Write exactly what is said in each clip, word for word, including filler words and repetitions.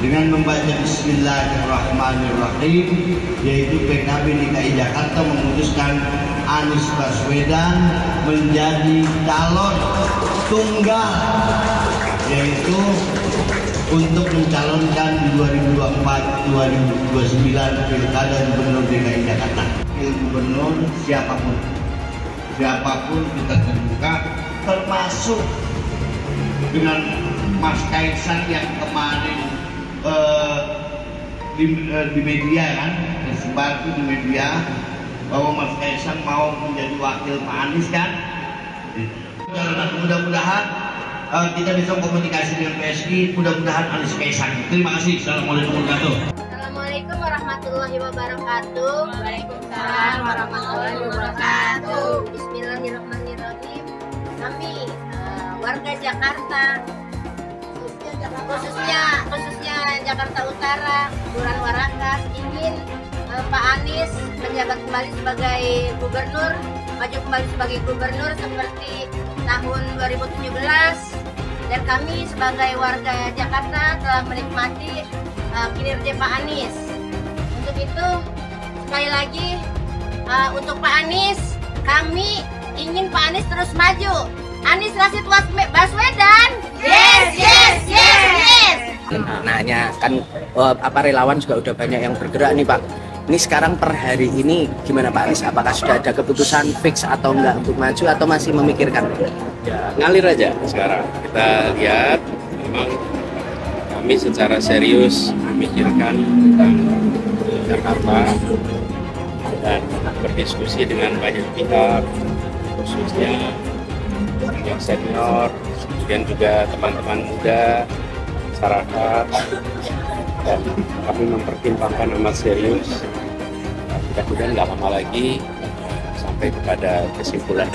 dengan membaca Bismillahirrahmanirrahim, yaitu P K B D K I Jakarta memutuskan Anies Baswedan menjadi calon tunggal, yaitu untuk mencalonkan di dua ribu dua puluh empat dua ribu dua puluh sembilan Pilkada Gubernur D K I Jakarta. Gubernur siapapun, siapapun kita terbuka, termasuk dengan Mas Kaisang yang kemarin uh, di, uh, di media kan, tersebar di media bahwa Mas Kaisang mau menjadi wakil Pak Anies kan. Mudah-mudahan uh, kita bisa komunikasi dengan P S I, mudah-mudahan Anies Kaisang. Terima kasih. Assalamualaikum warahmatullahi wabarakatuh. Assalamualaikum warahmatullahi wabarakatuh. Waalaikumsalam warahmatullahi wabarakatuh. Bismillahirrahmanirrahim. Kami uh, warga Jakarta, khususnya khususnya Jakarta Utara, Kelurahan Warakas, ingin uh, Pak Anies menjabat kembali sebagai gubernur, maju kembali sebagai gubernur seperti tahun dua ribu tujuh belas, dan kami sebagai warga Jakarta telah menikmati uh, kinerja Pak Anies. Untuk itu sekali lagi uh, untuk Pak Anies, kami ingin Pak Anies terus maju. Anies Rashid Baswedan, yes yes yes yes. Nanya kan oh, apa relawan juga udah banyak yang bergerak nih Pak. Ini sekarang per hari ini gimana Pak Anies? Apakah sudah ada keputusan fix atau enggak untuk maju atau masih memikirkan? Ya ngalir aja sekarang. Kita lihat memang kami secara serius memikirkan tentang Jakarta dan berdiskusi dengan banyak pihak, khususnya yang senior, kemudian juga teman-teman muda, masyarakat, dan kami mempertimbangkan amat serius. Mudah-mudahan nggak lama lagi sampai kepada kesimpulan.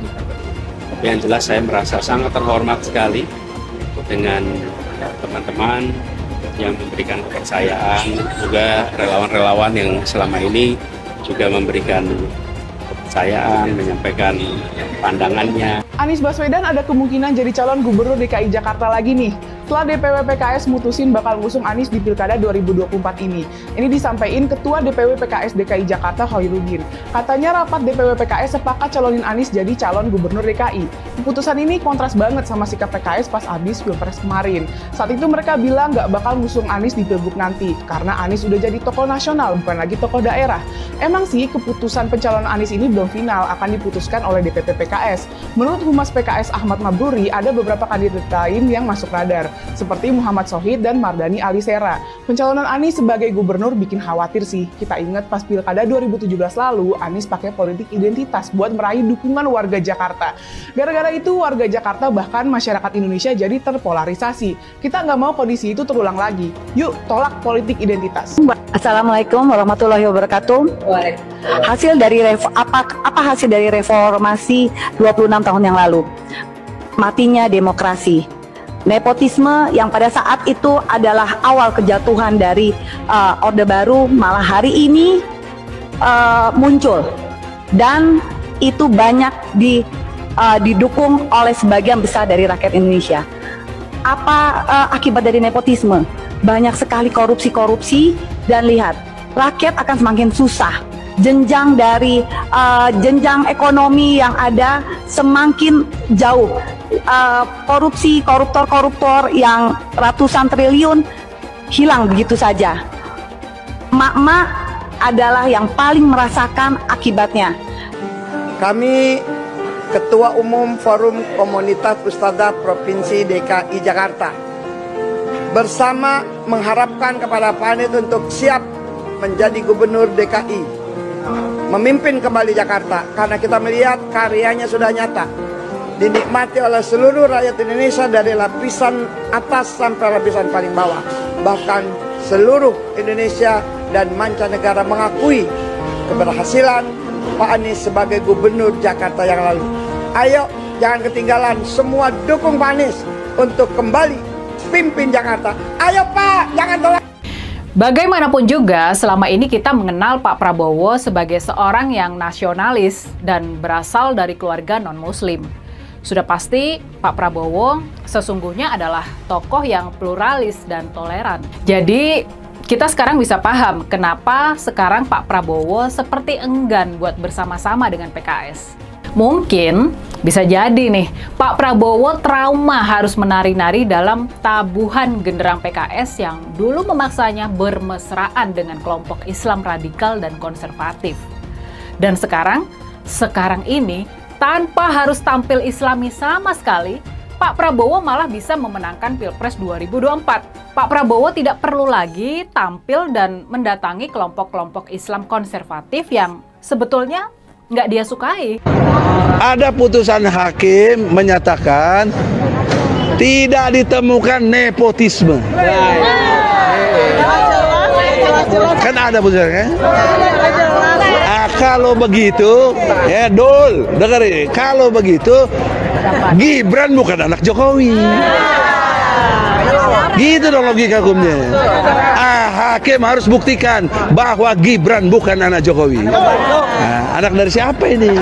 Tapi yang jelas saya merasa sangat terhormat sekali dengan teman-teman yang memberikan kepercayaan, juga relawan-relawan yang selama ini juga memberikan kepercayaan, menyampaikan pandangannya. Anies Baswedan ada kemungkinan jadi calon gubernur D K I Jakarta lagi nih. Setelah D P W P K S mutusin bakal ngusung Anies di Pilkada dua ribu dua puluh empat ini. Ini disampaikan Ketua D P W P K S D K I Jakarta Khairuddin. Katanya rapat D P W P K S sepakat calonin Anies jadi calon gubernur D K I. Keputusan ini kontras banget sama sikap P K S pas habis Pilpres kemarin. Saat itu mereka bilang nggak bakal ngusung Anies di Pilgub nanti, karena Anies udah jadi tokoh nasional, bukan lagi tokoh daerah. Emang sih keputusan pencalonan Anies ini belum final, akan diputuskan oleh D P P P K S. Menurut Humas P K S Ahmad Mabruri, ada beberapa kandidat lain yang masuk radar, seperti Muhammad Sohid dan Mardani Alisera. Pencalonan Anies sebagai gubernur bikin khawatir sih. Kita ingat pas Pilkada dua ribu tujuh belas lalu, Anies pakai politik identitas buat meraih dukungan warga Jakarta. Gara-gara itu, warga Jakarta bahkan masyarakat Indonesia jadi terpolarisasi. Kita nggak mau kondisi itu terulang lagi. Yuk, tolak politik identitas. Assalamualaikum warahmatullahi wabarakatuh. Hasil dari revo, apa apa hasil dari reformasi dua puluh enam tahun yang lalu? Matinya demokrasi. Nepotisme yang pada saat itu adalah awal kejatuhan dari uh, Orde Baru, malah hari ini uh, muncul, dan itu banyak di, uh, didukung oleh sebagian besar dari rakyat Indonesia. Apa uh, akibat dari nepotisme? Banyak sekali korupsi-korupsi, dan lihat, rakyat akan semakin susah. Jenjang dari uh, jenjang ekonomi yang ada semakin jauh. Uh, korupsi, koruptor-koruptor yang ratusan triliun hilang begitu saja. Mak-mak adalah yang paling merasakan akibatnya. Kami Ketua Umum Forum Komunitas Ustadzah Provinsi D K I Jakarta bersama mengharapkan kepada Pak Anies untuk siap menjadi Gubernur D K I, memimpin kembali Jakarta, karena kita melihat karyanya sudah nyata, dinikmati oleh seluruh rakyat Indonesia dari lapisan atas sampai lapisan paling bawah. Bahkan seluruh Indonesia dan mancanegara mengakui keberhasilan Pak Anies sebagai Gubernur Jakarta yang lalu. Ayo, jangan ketinggalan, semua dukung Pak Anies untuk kembali pimpin Jakarta. Ayo Pak, jangan tolak. Bagaimanapun juga, selama ini kita mengenal Pak Prabowo sebagai seorang yang nasionalis dan berasal dari keluarga non-muslim. Sudah pasti Pak Prabowo sesungguhnya adalah tokoh yang pluralis dan toleran. Jadi kita sekarang bisa paham kenapa sekarang Pak Prabowo seperti enggan buat bersama-sama dengan P K S. Mungkin bisa jadi nih, Pak Prabowo trauma harus menari-nari dalam tabuhan genderang P K S yang dulu memaksanya bermesraan dengan kelompok Islam radikal dan konservatif. Dan sekarang, sekarang ini tanpa harus tampil Islami sama sekali, Pak Prabowo malah bisa memenangkan Pilpres dua ribu dua puluh empat. Pak Prabowo tidak perlu lagi tampil dan mendatangi kelompok-kelompok Islam konservatif yang sebetulnya nggak dia sukai. Ada putusan hakim menyatakan tidak ditemukan nepotisme. Kan ada putusannya. Ah, kalau begitu, ya Dol, dengar ini. Kalau begitu, Gibran bukan anak Jokowi. Gitu dong logika hukumnya. Ah, hakim harus buktikan bahwa Gibran bukan anak Jokowi. Nah, anak dari siapa ini?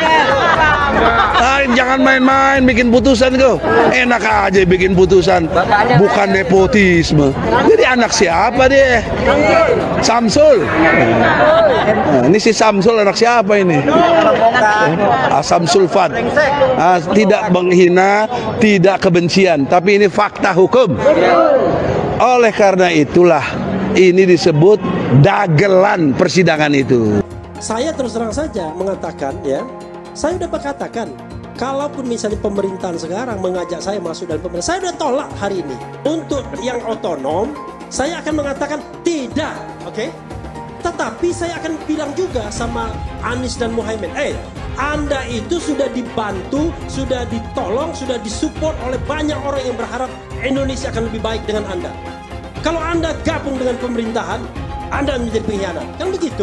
Ah, jangan main-main bikin putusan kau. Enak aja bikin putusan. Bukan nepotisme. Jadi anak siapa dia? Samsul. Nah, ini si Samsul anak siapa ini? Ah, Samsul Fad. Ah, tidak menghina, tidak kebencian, tapi ini fakta hukum. Oleh karena itulah ini disebut dagelan persidangan itu. Saya terus terang saja mengatakan, ya, saya udah berkatakan, kalaupun misalnya pemerintahan sekarang mengajak saya masuk dalam pemerintahan, saya udah tolak hari ini. Untuk yang otonom, saya akan mengatakan tidak, oke? Okay? Tetapi saya akan bilang juga sama Anies dan Muhaimin, eh, Anda itu sudah dibantu, sudah ditolong, sudah disupport oleh banyak orang yang berharap Indonesia akan lebih baik dengan Anda. Kalau Anda gabung dengan pemerintahan, Anda menjadi pengkhianat. Kan begitu.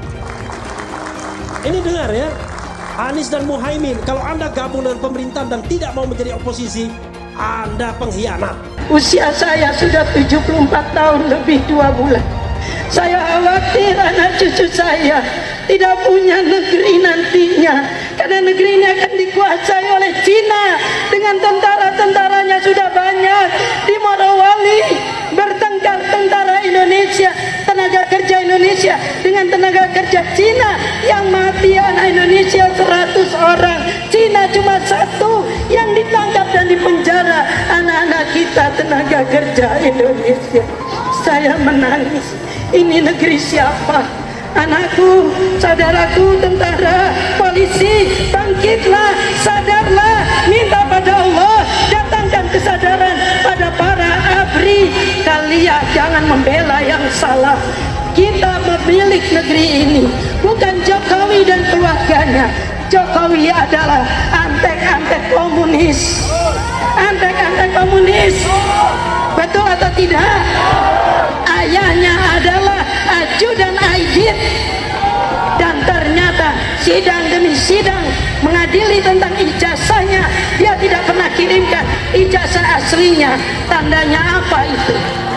Ini dengar ya, Anies dan Muhaimin, kalau Anda gabung dengan pemerintahan dan tidak mau menjadi oposisi, Anda pengkhianat. Usia saya sudah tujuh puluh empat tahun lebih dua bulan. Saya khawatir anak cucu saya tidak punya negeri nantinya, karena negeri ini akan dikuasai oleh Cina dengan tentara-tentaranya sudah banyak. Di Morowali bertengkar tentara Indonesia, tenaga kerja Indonesia dengan tenaga kerja Cina, yang mati anak Indonesia seratus orang, Cina cuma satu yang ditangkap dan dipenjara anak-anak kita tenaga kerja Indonesia. Saya menangis. Ini negeri siapa? Anakku, saudaraku, tentara, polisi, bangkitlah, sadarlah, minta pada Allah, datangkan kesadaran pada para abri. Kalian jangan membela yang salah. Kita pemilik negeri ini, bukan Jokowi dan keluarganya. Jokowi adalah antek-antek komunis. Antek-antek komunis. Betul atau tidak? Ayahnya adalah ajudan Aidit, dan ternyata sidang demi sidang mengadili tentang ijazahnya, dia tidak pernah kirimkan ijazah aslinya. Tandanya apa itu?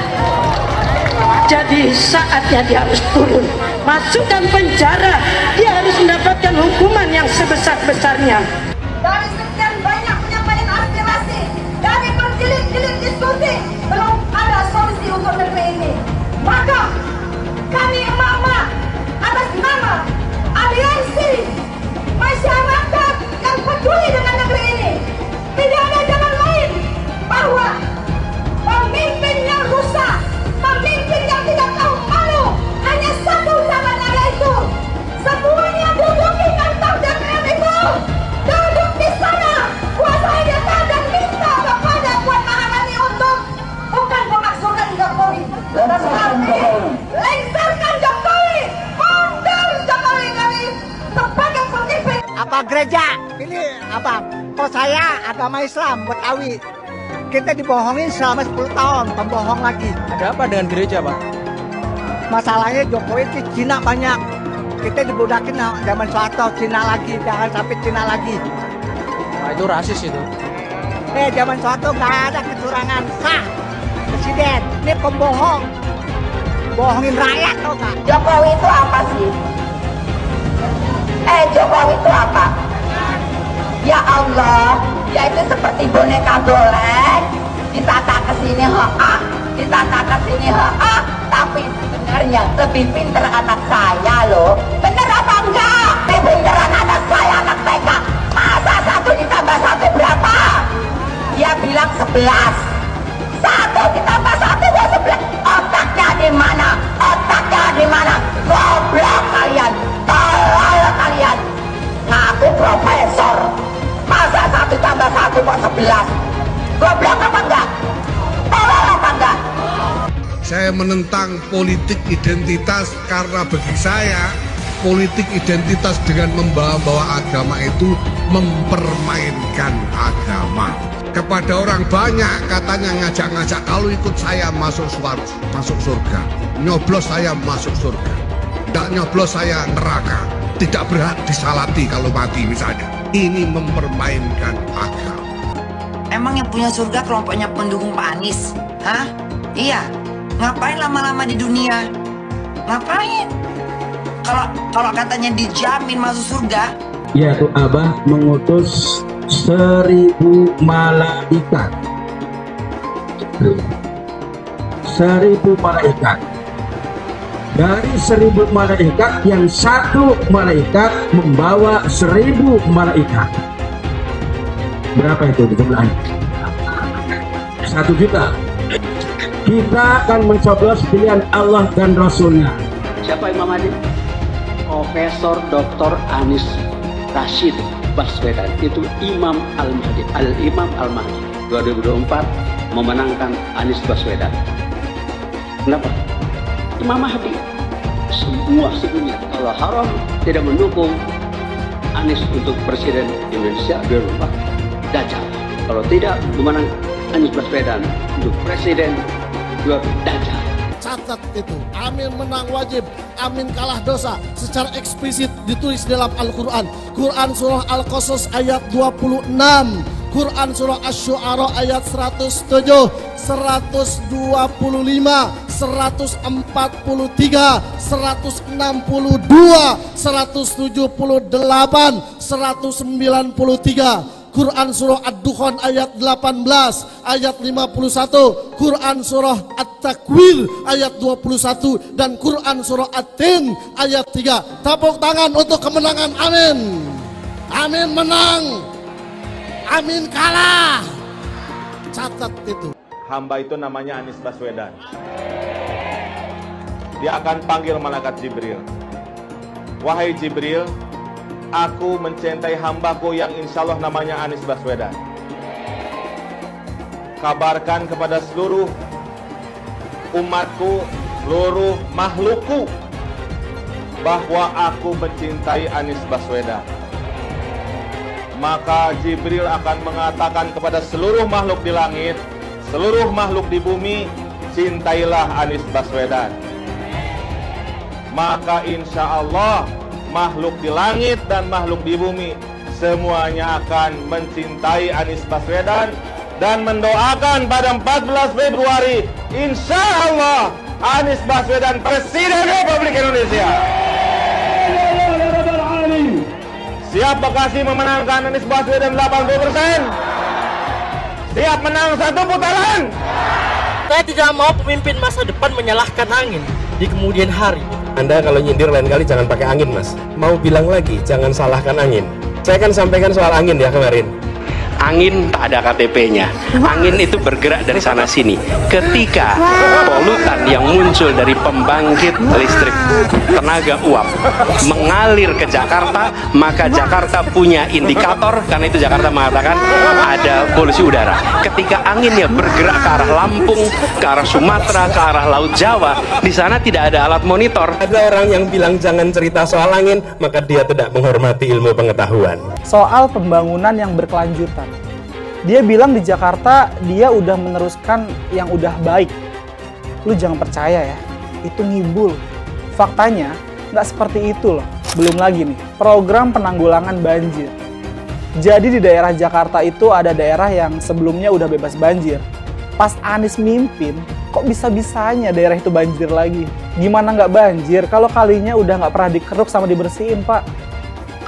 Jadi saatnya dia harus turun, masukkan penjara, dia harus mendapatkan hukuman yang sebesar-besarnya. Dari sekian banyak penyampaian aspirasi, dari berjilid-jilid diskusi, belum ada solusi untuk negeri ini. Maka kami emak-emak atas nama aliansi masyarakat yang peduli dengan negeri ini, tidak ada jalan lain bahwa pemimpin yang rusak, pemimpin yang tidak tahu malu, hanya satu jalan, yaitu semuanya duduk di kantor D P R itu, duduk di sana, kuasai data dan minta kepada Puan Maharani untuk bukan memakzulkan Jokowi, tetapi lengserkan Jokowi, mundur Jokowi dari sebagai pemimpin. Apa gereja? Ini apa? Kok saya agama Islam Betawi. Kita dibohongin selama sepuluh tahun, pembohong lagi. Ada apa dengan gereja, Pak? Masalahnya Jokowi itu Cina banyak. Kita dibudakin zaman Soeharto, Cina lagi, jangan sampai Cina lagi. Nah, itu rasis itu. Eh, zaman Soeharto nggak ada kecurangan. Sah, presiden, ini pembohong. Bohongin rakyat, tau nggak? Jokowi itu apa sih? Eh, Jokowi itu apa? Ya Allah, dia itu seperti boneka golek, ditata ke sini ha, ditata ke sini ha, tapi sebenarnya lebih pinter anak saya loh. Bener apa enggak? Lebih pinteran anak saya, anak T K. Masa satu ditambah satu berapa? Dia bilang sebelas. Satu ditambah satu buat sebelas. Otaknya di mana? Otaknya di mana? Goblok kalian, tolol kalian. Ngaku profesor, masa satu tambah satu kok sebelas? Goblok apa enggak? Tolol apa enggak? Saya menentang politik identitas karena bagi saya politik identitas dengan membawa-bawa agama itu mempermainkan agama. Kepada orang banyak katanya ngajak-ngajak, kalau ikut saya masuk surga, masuk surga. Nyoblos saya masuk surga. Tidak nyoblos saya neraka. Tidak berhak disalati kalau mati misalnya. Ini mempermainkan agama. Emang yang punya surga kelompoknya pendukung Pak Anies? Hah? Iya. Ngapain lama-lama di dunia? Ngapain? Kalau kalau katanya dijamin masuk surga? Yaitu Abah mengutus seribu malaikat. Seribu malaikat. Dari seribu malaikat yang satu malaikat membawa seribu malaikat. Berapa itu di jumlahnya? Satu juta. Kita akan mencoblos pilihan Allah dan Rasulnya. Siapa Imam Mahdi? Profesor Doktor Anies Rashid Baswedan, itu Imam Al-Mahdi, Al-Imam Al-Mahdi. dua ribu dua puluh empat memenangkan Anies Baswedan. Kenapa? Imam Mahdi. Semua sebelumnya, kalau haram tidak mendukung Anies untuk Presiden Indonesia dua ribu dua puluh empat, Dajjal. Kalau tidak memenang Anies Baswedan untuk Presiden dua ribu Dajjal. Catat itu, amin menang wajib, amin kalah dosa. Secara eksplisit ditulis dalam Al-Quran. Quran surah Al-Qasas ayat dua puluh enam, Quran surah Asy-Syu'ara ayat seratus tujuh, seratus dua puluh lima, seratus empat puluh tiga, seratus enam puluh dua, seratus tujuh puluh delapan, seratus sembilan puluh tiga. Quran surah Ad-Dukhan ayat delapan belas, ayat lima puluh satu, Quran surah At-Takwir ayat dua puluh satu, dan Quran surah At-Tin ayat tiga. Tepuk tangan untuk kemenangan amin. Amin menang, amin kalah. Catat itu. Hamba itu namanya Anies Baswedan. Dia akan panggil malaikat Jibril. Wahai Jibril, aku mencintai hambaku yang insya Allah namanya Anies Baswedan. Kabarkan kepada seluruh umatku, seluruh makhlukku, bahwa aku mencintai Anies Baswedan. Maka Jibril akan mengatakan kepada seluruh makhluk di langit, seluruh makhluk di bumi, cintailah Anies Baswedan. Maka insya Allah makhluk di langit dan makhluk di bumi semuanya akan mencintai Anies Baswedan dan mendoakan pada empat belas Februari insya Allah Anies Baswedan Presiden Republik Indonesia. Siap Bekasi memenangkan Anies Baswedan delapan puluh persen? Siap menang satu putaran? Saya tidak mau pemimpin masa depan menyalahkan angin di kemudian hari. Anda kalau nyindir lain kali jangan pakai angin, Mas. Mau bilang lagi, jangan salahkan angin. Saya kan sampaikan soal angin ya kemarin. Angin tak ada K T P-nya. Angin itu bergerak dari sana sini. Ketika polutan yang muncul dari pembangkit listrik tenaga uap mengalir ke Jakarta, maka Jakarta punya indikator, karena itu Jakarta mengatakan ada polusi udara. Ketika anginnya bergerak ke arah Lampung, ke arah Sumatera, ke arah Laut Jawa, di sana tidak ada alat monitor. Ada orang yang bilang jangan cerita soal angin, maka dia tidak menghormati ilmu pengetahuan. Soal pembangunan yang berkelanjutan. Dia bilang di Jakarta dia udah meneruskan yang udah baik. Lu jangan percaya ya, itu ngibul. Faktanya nggak seperti itu loh. Belum lagi nih, program penanggulangan banjir. Jadi di daerah Jakarta itu ada daerah yang sebelumnya udah bebas banjir. Pas Anies mimpin, kok bisa-bisanya daerah itu banjir lagi? Gimana nggak banjir kalau kalinya udah nggak pernah dikeruk sama dibersihin, Pak?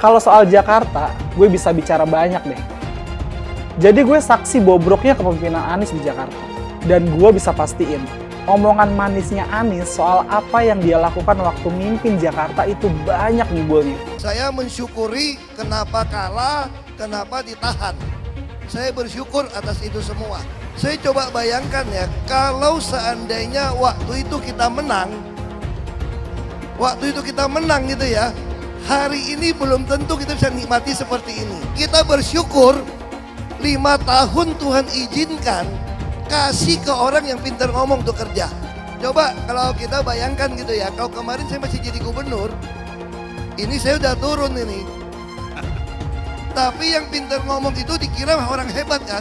Kalau soal Jakarta, gue bisa bicara banyak deh. Jadi gue saksi bobroknya kepemimpinan Anies di Jakarta. Dan gue bisa pastiin, omongan manisnya Anies soal apa yang dia lakukan waktu mimpin Jakarta itu banyak ngibulnya. Saya mensyukuri kenapa kalah, kenapa ditahan. Saya bersyukur atas itu semua. Saya coba bayangkan ya, kalau seandainya waktu itu kita menang, waktu itu kita menang gitu ya, hari ini belum tentu kita bisa nikmati seperti ini. Kita bersyukur lima tahun Tuhan izinkan kasih ke orang yang pintar ngomong untuk kerja. Coba kalau kita bayangkan gitu ya, kalau kemarin saya masih jadi gubernur, ini saya udah turun ini. Tapi yang pintar ngomong itu dikira orang hebat kan?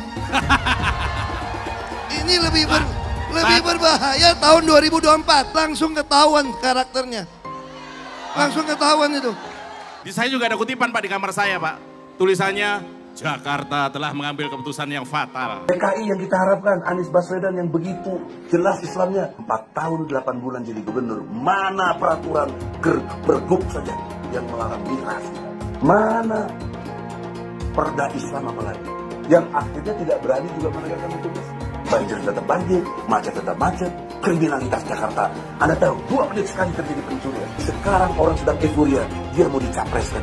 Ini lebih ber, lebih berbahaya tahun dua ribu dua puluh empat, langsung ketahuan karakternya. Langsung ketahuan itu. Di saya juga ada kutipan Pak di kamar saya Pak. Tulisannya, Jakarta telah mengambil keputusan yang fatal. P K I yang kita harapkan, Anies Baswedan yang begitu jelas Islamnya. empat tahun delapan bulan jadi gubernur. Mana peraturan pergub saja yang melarang migrasi? Mana perda Islam apalagi? Yang akhirnya tidak berani juga menegakkan hukum Islam. Banjir tetap banjir, macet tetap macet, kriminalitas Jakarta. Anda tahu, dua menit sekali terjadi pencurian. Sekarang orang sedang euforia, dia mau dicapreskan.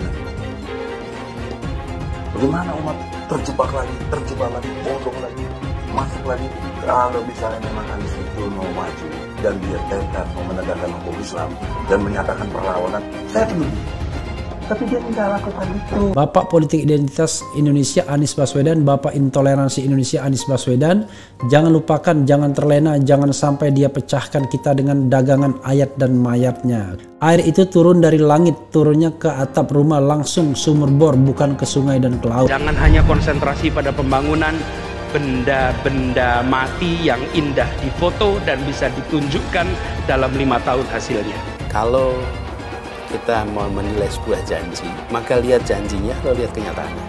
Bagaimana umat terjebak lagi, terjebak lagi, bodoh lagi, masuk lagi. Kalau misalnya memang Anies itu mau maju dan dia tekad mau menegakkan hukum Islam dan menyatakan perlawanan, saya peduli. Tapi dia tidak lakukan itu. Bapak Politik Identitas Indonesia Anies Baswedan, Bapak Intoleransi Indonesia Anies Baswedan, jangan lupakan, jangan terlena, jangan sampai dia pecahkan kita dengan dagangan ayat dan mayatnya. Air itu turun dari langit, turunnya ke atap rumah langsung sumur bor, bukan ke sungai dan ke laut. Jangan hanya konsentrasi pada pembangunan benda-benda mati yang indah difoto dan bisa ditunjukkan dalam lima tahun hasilnya. Kalau kita mau menilai sebuah janji, maka lihat janjinya atau lihat kenyataannya.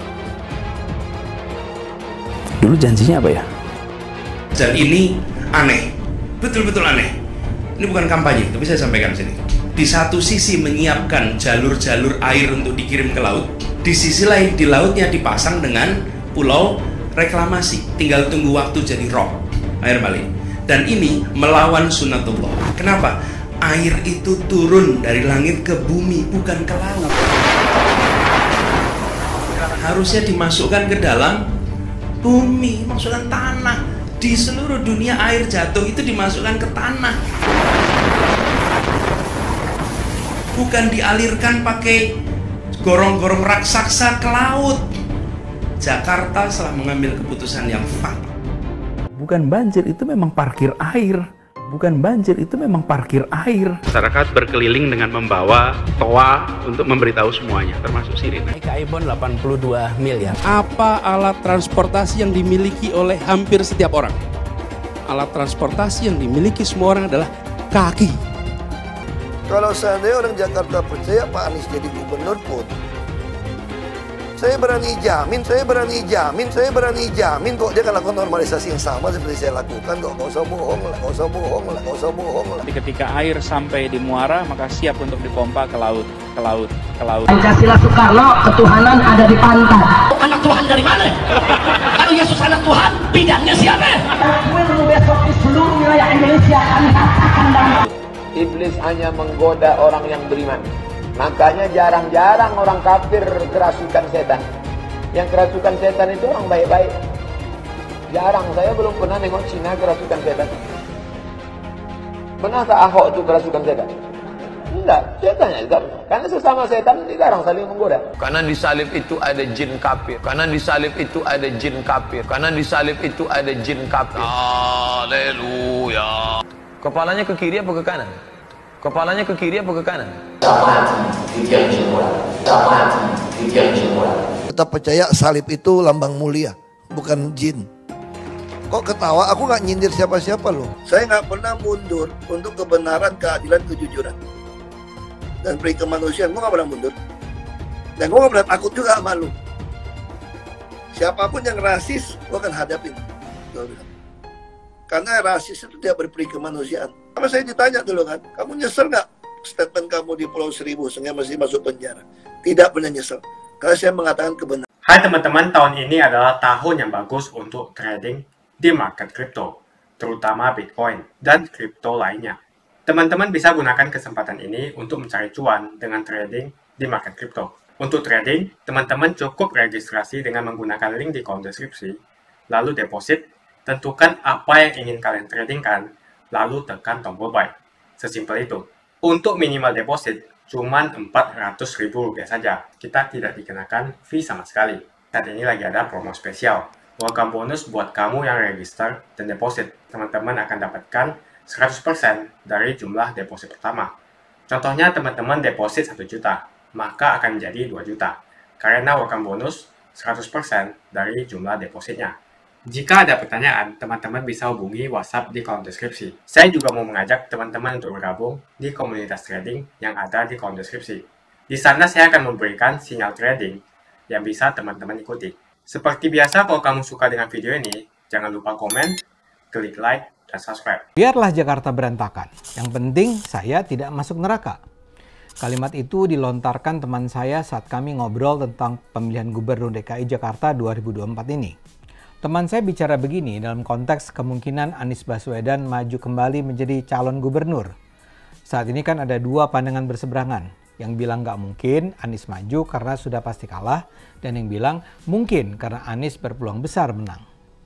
Dulu janjinya apa ya? Dan ini aneh, betul-betul aneh. Ini bukan kampanye, tapi saya sampaikan sini. Di satu sisi menyiapkan jalur-jalur air untuk dikirim ke laut, di sisi lain di lautnya dipasang dengan pulau reklamasi, tinggal tunggu waktu jadi rob, air balik. Dan ini melawan sunatullah. Kenapa? Air itu turun dari langit ke bumi, bukan ke laut. Harusnya dimasukkan ke dalam bumi, masukkan tanah. Di seluruh dunia air jatuh itu dimasukkan ke tanah. Bukan dialirkan pakai gorong-gorong raksasa ke laut. Jakarta telah mengambil keputusan yang fatal. Bukan banjir, itu memang parkir air. Bukan banjir, itu memang parkir air. Masyarakat berkeliling dengan membawa toa untuk memberitahu semuanya, termasuk sirine. K I Bond delapan puluh dua miliar. Apa alat transportasi yang dimiliki oleh hampir setiap orang? Alat transportasi yang dimiliki semua orang adalah kaki. Kalau seandainya orang Jakarta percaya Pak Anies jadi gubernur pun, saya berani jamin, saya berani jamin, saya berani jamin kok dia akan lakukan normalisasi yang sama seperti saya lakukan kok. Gak usah bohong lah, gak usah bohong lah, gak usah bohong lah. Ketika air sampai di muara, maka siap untuk dipompa ke laut, ke laut, ke laut. Pancasila Soekarno, ketuhanan ada di pantai. Anak Tuhan dari mana? Kalau Yesus anak Tuhan, bidangnya siapa? Takbir besok di seluruh wilayah Indonesia kami katakan dalam. Iblis hanya menggoda orang yang beriman. Makanya jarang-jarang orang kafir kerasukan setan. Yang kerasukan setan itu orang baik-baik. Jarang, saya belum pernah nengok Cina kerasukan setan. Pernahkah Ahok itu kerasukan setan? Enggak, setannya juga. Karena sesama setan jarang saling menggoda. Karena di salib itu ada jin kafir. Karena di salib itu ada jin kafir. Karena di salib itu ada jin kafir. Haleluya. Kepalanya ke kiri apa ke kanan? Kepalanya ke kiri apa ke kanan? Kita percaya salib itu lambang mulia, bukan jin. Kok ketawa? Aku nggak nyindir siapa-siapa loh. Saya nggak pernah mundur untuk kebenaran, keadilan, kejujuran. Dan peri kemanusiaan, gue nggak pernah mundur. Dan gue nggak pernah takut juga sama lu. Siapapun yang rasis, gue akan hadapin. Karena rasis itu tidak berperi kemanusiaan. Sama saya ditanya dulu kan, kamu nyesel nggak statement kamu di Pulau Seribu sehingga masih masuk penjara? Tidak pernah nyesel. Kalau saya mengatakan kebenaran. Hai teman-teman, tahun ini adalah tahun yang bagus untuk trading di market kripto, terutama Bitcoin dan kripto lainnya. Teman-teman bisa gunakan kesempatan ini untuk mencari cuan dengan trading di market kripto. Untuk trading, teman-teman cukup registrasi dengan menggunakan link di kolom deskripsi, lalu deposit, tentukan apa yang ingin kalian tradingkan, lalu tekan tombol buy. Sesimpel itu. Untuk minimal deposit, cuma empat ratus ribu rupiah saja. Kita tidak dikenakan fee sama sekali. Saat ini lagi ada promo spesial. Welcome bonus buat kamu yang register dan deposit. Teman-teman akan dapatkan seratus persen dari jumlah deposit pertama. Contohnya teman-teman deposit satu juta, maka akan menjadi dua juta. Karena welcome bonus seratus persen dari jumlah depositnya. Jika ada pertanyaan, teman-teman bisa hubungi WhatsApp di kolom deskripsi. Saya juga mau mengajak teman-teman untuk bergabung di komunitas trading yang ada di kolom deskripsi. Di sana saya akan memberikan sinyal trading yang bisa teman-teman ikuti. Seperti biasa, kalau kamu suka dengan video ini, jangan lupa komen, klik like, dan subscribe. Biarlah Jakarta berantakan. Yang penting saya tidak masuk neraka. Kalimat itu dilontarkan teman saya saat kami ngobrol tentang pemilihan Gubernur D K I Jakarta dua ribu dua puluh empat ini. Teman saya bicara begini dalam konteks kemungkinan Anies Baswedan maju kembali menjadi calon gubernur. Saat ini kan ada dua pandangan berseberangan. Yang bilang nggak mungkin Anies maju karena sudah pasti kalah, dan yang bilang mungkin karena Anies berpeluang besar menang.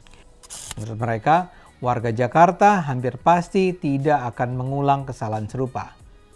Menurut mereka, warga Jakarta hampir pasti tidak akan mengulang kesalahan serupa.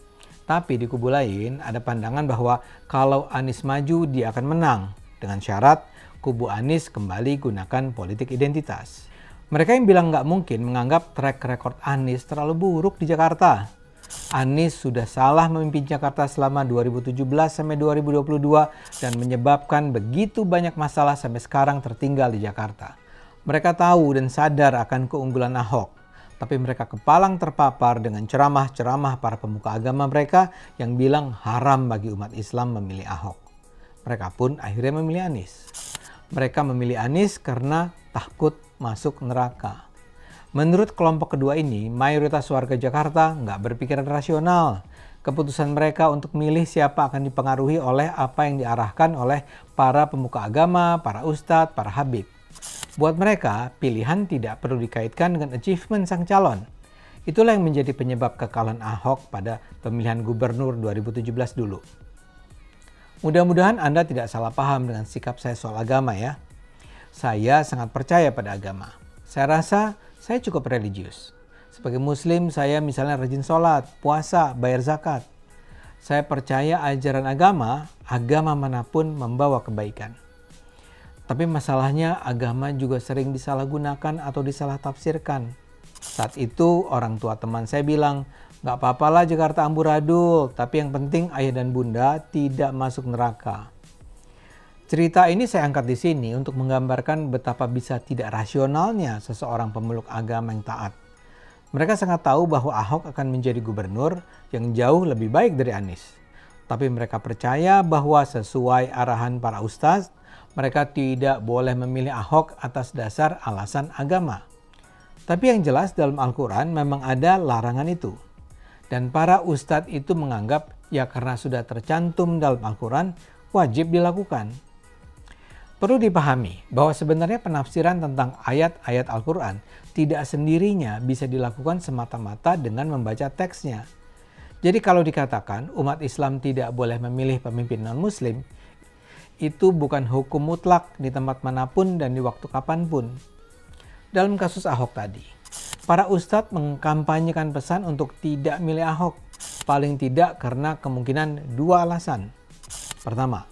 Tapi di kubu lain ada pandangan bahwa kalau Anies maju dia akan menang, dengan syarat kubu Anies kembali gunakan politik identitas. Mereka yang bilang nggak mungkin menganggap track record Anies terlalu buruk di Jakarta. Anies sudah salah memimpin Jakarta selama dua ribu tujuh belas sampai dua ribu dua puluh dua dan menyebabkan begitu banyak masalah sampai sekarang tertinggal di Jakarta. Mereka tahu dan sadar akan keunggulan Ahok, tapi mereka kepalang terpapar dengan ceramah-ceramah para pemuka agama mereka yang bilang haram bagi umat Islam memilih Ahok. Mereka pun akhirnya memilih Anies. Mereka memilih Anies karena takut masuk neraka. Menurut kelompok kedua ini, mayoritas warga Jakarta nggak berpikiran rasional. Keputusan mereka untuk milih siapa akan dipengaruhi oleh apa yang diarahkan oleh para pemuka agama, para ustadz, para habib. Buat mereka, pilihan tidak perlu dikaitkan dengan achievement sang calon. Itulah yang menjadi penyebab kekalahan Ahok pada pemilihan gubernur dua ribu tujuh belas dulu. Mudah-mudahan Anda tidak salah paham dengan sikap saya soal agama ya. Saya sangat percaya pada agama. Saya rasa saya cukup religius. Sebagai muslim saya misalnya rajin sholat, puasa, bayar zakat. Saya percaya ajaran agama, agama manapun membawa kebaikan. Tapi masalahnya agama juga sering disalahgunakan atau disalah tafsirkan. Saat itu orang tua teman saya bilang, nggak apa-apalah Jakarta amburadul, tapi yang penting ayah dan bunda tidak masuk neraka. Cerita ini saya angkat di sini untuk menggambarkan betapa bisa tidak rasionalnya seseorang pemeluk agama yang taat. Mereka sangat tahu bahwa Ahok akan menjadi gubernur yang jauh lebih baik dari Anies. Tapi mereka percaya bahwa sesuai arahan para ustadz, mereka tidak boleh memilih Ahok atas dasar alasan agama. Tapi yang jelas dalam Al-Quran memang ada larangan itu. Dan para ustadz itu menganggap ya karena sudah tercantum dalam Al-Quran, wajib dilakukan. Perlu dipahami bahwa sebenarnya penafsiran tentang ayat-ayat Al-Quran tidak sendirinya bisa dilakukan semata-mata dengan membaca teksnya. Jadi kalau dikatakan umat Islam tidak boleh memilih pemimpin non-muslim, itu bukan hukum mutlak di tempat manapun dan di waktu kapanpun. Dalam kasus Ahok tadi, para ustadz mengkampanyekan pesan untuk tidak milih Ahok, paling tidak karena kemungkinan dua alasan. Pertama,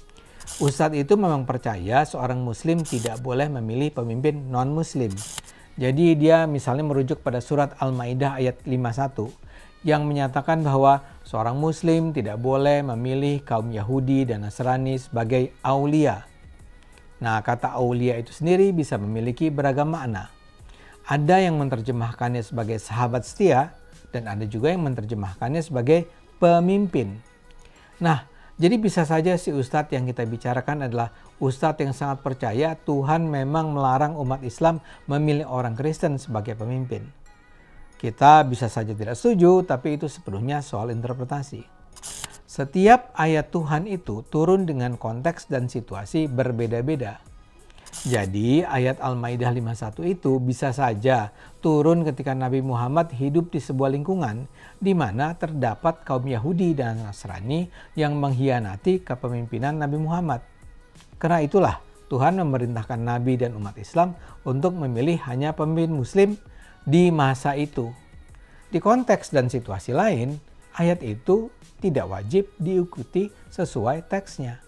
ustadz itu memang percaya seorang muslim tidak boleh memilih pemimpin non-muslim. Jadi dia misalnya merujuk pada surat Al-Maidah ayat lima puluh satu yang menyatakan bahwa seorang muslim tidak boleh memilih kaum Yahudi dan Nasrani sebagai aulia. Nah, kata aulia itu sendiri bisa memiliki beragam makna. Ada yang menerjemahkannya sebagai sahabat setia dan ada juga yang menerjemahkannya sebagai pemimpin. Nah, jadi bisa saja si ustadz yang kita bicarakan adalah ustadz yang sangat percaya Tuhan memang melarang umat Islam memilih orang Kristen sebagai pemimpin. Kita bisa saja tidak setuju, tapi itu sepenuhnya soal interpretasi. Setiap ayat Tuhan itu turun dengan konteks dan situasi berbeda-beda. Jadi ayat Al-Maidah lima puluh satu itu bisa saja turun ketika Nabi Muhammad hidup di sebuah lingkungan di mana terdapat kaum Yahudi dan Nasrani yang mengkhianati kepemimpinan Nabi Muhammad. Karena itulah Tuhan memerintahkan Nabi dan umat Islam untuk memilih hanya pemimpin Muslim di masa itu. Di konteks dan situasi lain, ayat itu tidak wajib diikuti sesuai teksnya.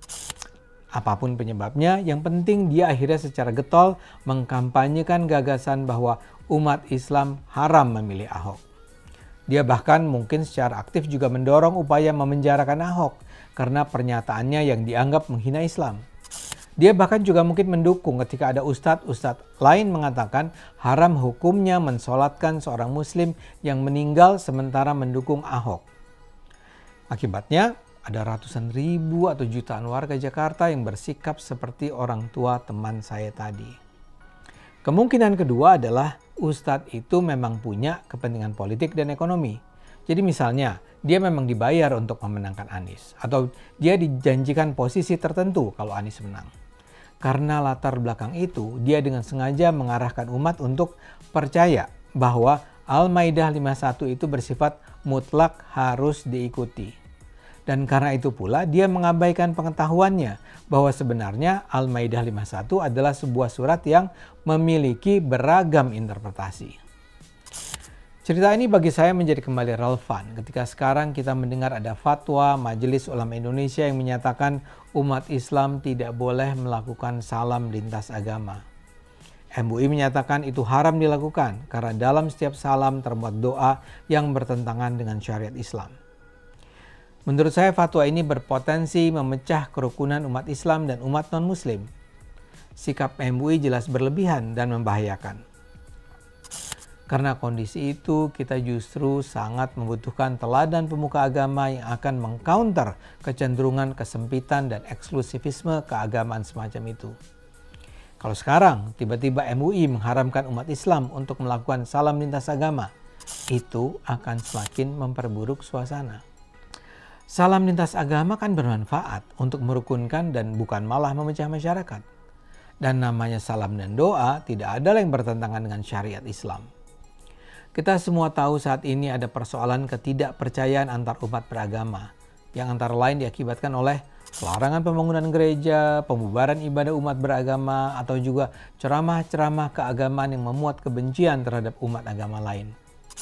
Apapun penyebabnya, yang penting dia akhirnya secara getol mengkampanyekan gagasan bahwa umat Islam haram memilih Ahok. Dia bahkan mungkin secara aktif juga mendorong upaya memenjarakan Ahok karena pernyataannya yang dianggap menghina Islam. Dia bahkan juga mungkin mendukung ketika ada ustadz-ustadz lain mengatakan haram hukumnya mensolatkan seorang muslim yang meninggal sementara mendukung Ahok. Akibatnya, ada ratusan ribu atau jutaan warga Jakarta yang bersikap seperti orang tua teman saya tadi. Kemungkinan kedua adalah ustadz itu memang punya kepentingan politik dan ekonomi. Jadi misalnya, dia memang dibayar untuk memenangkan Anies. Atau dia dijanjikan posisi tertentu kalau Anies menang. Karena latar belakang itu, dia dengan sengaja mengarahkan umat untuk percaya bahwa Al-Maidah lima puluh satu itu bersifat mutlak harus diikuti. Dan karena itu pula dia mengabaikan pengetahuannya bahwa sebenarnya Al-Maidah lima puluh satu adalah sebuah surat yang memiliki beragam interpretasi. Cerita ini bagi saya menjadi kembali relevan ketika sekarang kita mendengar ada fatwa Majelis Ulama Indonesia yang menyatakan umat Islam tidak boleh melakukan salam lintas agama. M U I menyatakan itu haram dilakukan karena dalam setiap salam termuat doa yang bertentangan dengan syariat Islam. Menurut saya fatwa ini berpotensi memecah kerukunan umat Islam dan umat non-Muslim. Sikap M U I jelas berlebihan dan membahayakan. Karena kondisi itu kita justru sangat membutuhkan teladan pemuka agama yang akan mengcounter kecenderungan kesempitan dan eksklusivisme keagamaan semacam itu. Kalau sekarang tiba-tiba M U I mengharamkan umat Islam untuk melakukan salam lintas agama, itu akan semakin memperburuk suasana. Salam lintas agama kan bermanfaat untuk merukunkan dan bukan malah memecah masyarakat. Dan namanya salam dan doa tidak ada yang bertentangan dengan syariat Islam. Kita semua tahu saat ini ada persoalan ketidakpercayaan antar umat beragama yang antara lain diakibatkan oleh larangan pembangunan gereja, pembubaran ibadah umat beragama, atau juga ceramah-ceramah keagamaan yang memuat kebencian terhadap umat agama lain.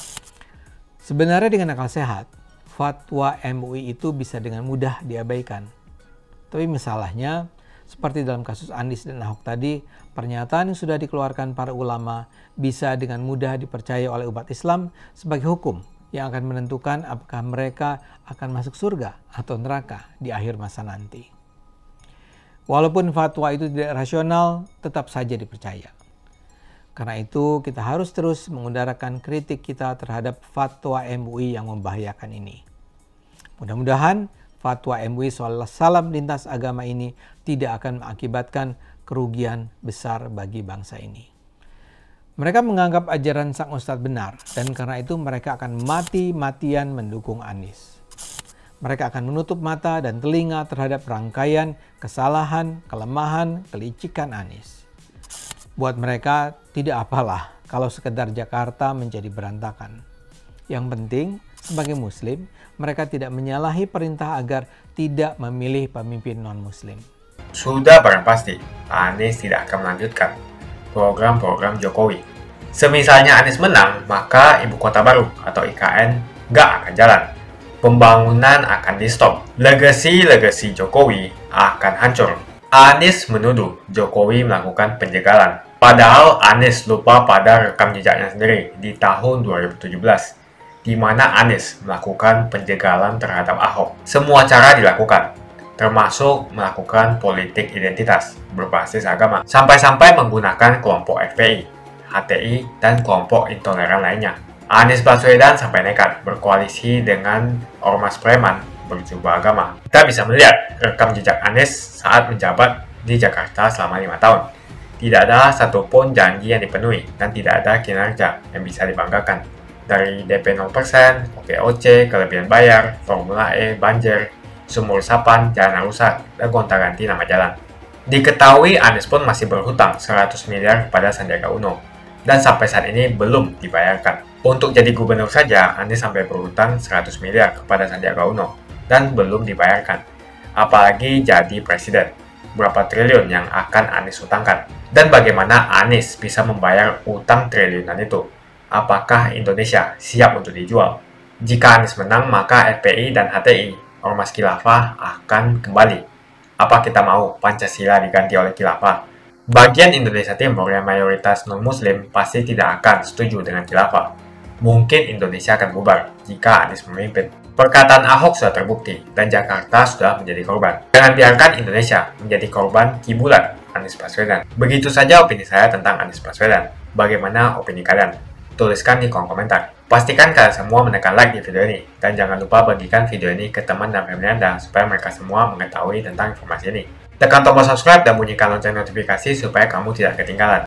Sebenarnya dengan akal sehat, fatwa M U I itu bisa dengan mudah diabaikan. Tapi masalahnya, seperti dalam kasus Anies dan Ahok tadi, pernyataan yang sudah dikeluarkan para ulama bisa dengan mudah dipercaya oleh umat Islam sebagai hukum yang akan menentukan apakah mereka akan masuk surga atau neraka di akhir masa nanti. Walaupun fatwa itu tidak rasional, tetap saja dipercaya. Karena itu kita harus terus mengutarakan kritik kita terhadap fatwa M U I yang membahayakan ini. Mudah-mudahan fatwa M U I soal salam lintas agama ini tidak akan mengakibatkan kerugian besar bagi bangsa ini. Mereka menganggap ajaran sang ustadz benar dan karena itu mereka akan mati-matian mendukung Anies. Mereka akan menutup mata dan telinga terhadap rangkaian kesalahan, kelemahan, kelicikan Anies. Buat mereka tidak apalah kalau sekedar Jakarta menjadi berantakan. Yang penting sebagai muslim, mereka tidak menyalahi perintah agar tidak memilih pemimpin non-muslim. Sudah barang pasti, Anies tidak akan melanjutkan program-program Jokowi. Semisalnya Anies menang, maka ibu kota baru atau I K N nggak akan jalan. Pembangunan akan di-stop. Legasi-legasi Jokowi akan hancur. Anies menuduh Jokowi melakukan penjagalan. Padahal Anies lupa pada rekam jejaknya sendiri di tahun dua ribu tujuh belas. Di mana Anies melakukan penjagalan terhadap Ahok. Semua cara dilakukan, termasuk melakukan politik identitas berbasis agama, sampai-sampai menggunakan kelompok F P I, H T I, dan kelompok intoleran lainnya. Anies Baswedan sampai nekat berkoalisi dengan ormas preman berjubah agama. Kita bisa melihat rekam jejak Anies saat menjabat di Jakarta selama lima tahun. Tidak ada satupun janji yang dipenuhi dan tidak ada kinerja yang bisa dibanggakan. dari D P nol persen, O K O C, kelebihan bayar, Formula E, banjir, sumur resapan, jalan rusak, dan gonta-ganti nama jalan. Diketahui Anies pun masih berhutang seratus miliar kepada Sandiaga Uno, dan sampai saat ini belum dibayarkan. Untuk jadi gubernur saja, Anies sampai berhutang seratus miliar kepada Sandiaga Uno, dan belum dibayarkan. Apalagi jadi presiden, berapa triliun yang akan Anies hutangkan? Dan bagaimana Anies bisa membayar utang triliunan itu? Apakah Indonesia siap untuk dijual? Jika Anies menang, maka F P I dan H T I, Ormas Khilafah, akan kembali. Apa kita mau Pancasila diganti oleh Khilafah? Bagian Indonesia Timur yang mayoritas non-muslim pasti tidak akan setuju dengan Khilafah. Mungkin Indonesia akan bubar jika Anies memimpin. Perkataan Ahok sudah terbukti dan Jakarta sudah menjadi korban. Jangan biarkan Indonesia menjadi korban kibulan Anies Baswedan. Begitu saja opini saya tentang Anies Baswedan. Bagaimana opini kalian? Tuliskan di kolom komentar. Pastikan kalian semua menekan like di video ini. Dan jangan lupa bagikan video ini ke teman dan family Anda supaya mereka semua mengetahui tentang informasi ini. Tekan tombol subscribe dan bunyikan lonceng notifikasi supaya kamu tidak ketinggalan.